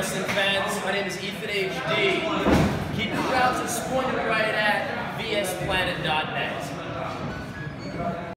wrestling fans. My name is Ethan HD. Keep your browsers pointed right at vsplanet.net.